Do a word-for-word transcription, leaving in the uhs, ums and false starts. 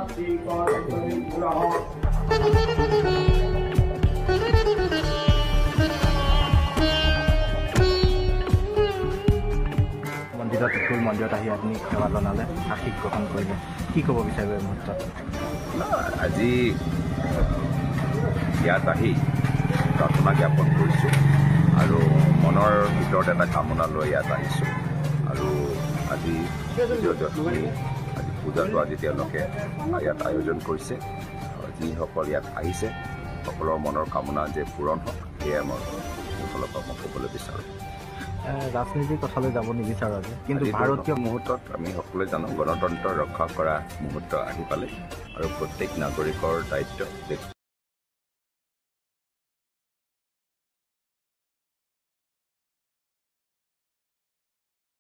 মন্দিৰত ফুল মন্দিৰত আহি আপুনি সেৱা জনালে আশীষ গ্ৰহণ কৰিলে কি ক'ব বিচাৰিব এই মুহূৰ্তত আজি ইয়াত আহি প্ৰাৰ্থনা জ্ঞাপন কৰিছোঁ আৰু মনৰ ভিতৰত এটা কামনা লৈ ইয়াত আহিছোঁ আৰু আজি বিজয়দশমী আজি পূজাটো আজি তেওঁলোকে ইয়াত আয়োজন কৰিছে যিসকল ইয়াত আহিছে সকলৰ মনৰ কামনা যে পূৰণ হওক সেয়াই মই সকলৰ পৰা মই ক'বলৈ বিচাৰোঁ ৰাজনীতিৰ কথালৈ যাব নিবিচাৰোঁ আজি কিন্তু ভাৰতীয় মুহূৰ্তত আমি সকলোৱে জানো গণতন্ত্ৰ ৰক্ষা কৰা মুহূৰ্ত আহি পালে আৰু প্ৰত্যেক নাগৰিকৰ দায়িত্ব